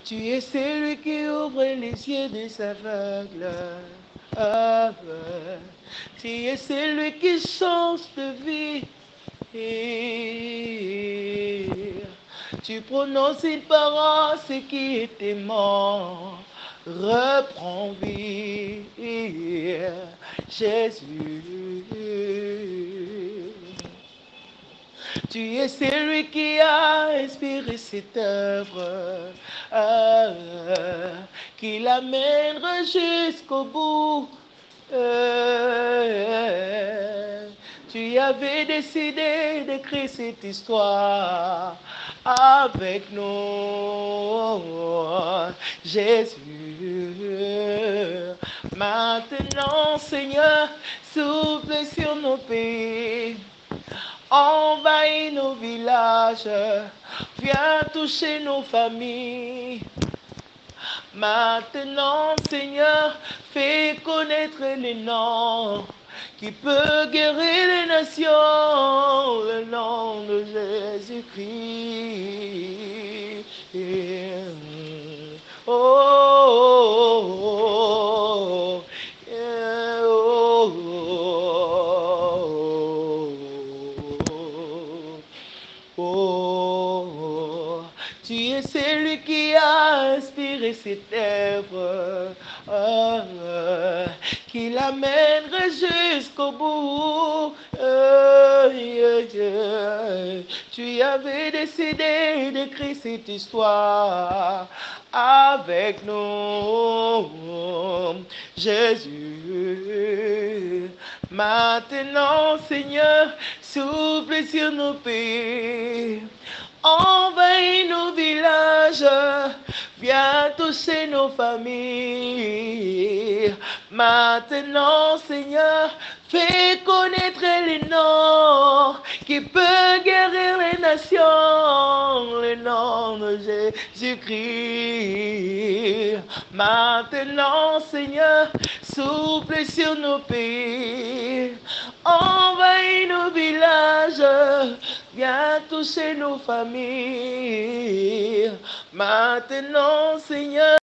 Tu es celui qui ouvre les yeux des aveugles. Ah, tu es celui qui change de vie. Et tu prononces une parole, ce qui était mort reprend vie. Jésus. Tu es celui qui a inspiré cette œuvre, qui l'amènera jusqu'au bout. Tu avais décidé d'écrire cette histoire avec nous, Jésus. Maintenant, Seigneur, souffle sur nos pays. Envahis nos villages, viens toucher nos familles. Maintenant, Seigneur, fais connaître les noms qui peut guérir les nations, le nom de Jésus-Christ. Oh, oh, oh, yeah, oh, oh, oh. Tu es celui qui a inspiré cette œuvre, qui l'amènera jusqu'au bout. Tu avais décidé d'écrire cette histoire avec nous, Jésus. Maintenant, Seigneur, souffle sur nos pays. Envahis nos villages, viens toucher nos familles. Maintenant, Seigneur, fais connaître les noms qui peuvent guérir les nations, le nom de Jésus-Christ. Maintenant, Seigneur, souffle sur nos pays. Envahis nos villages, viens toucher nos familles. Maintenant, Seigneur.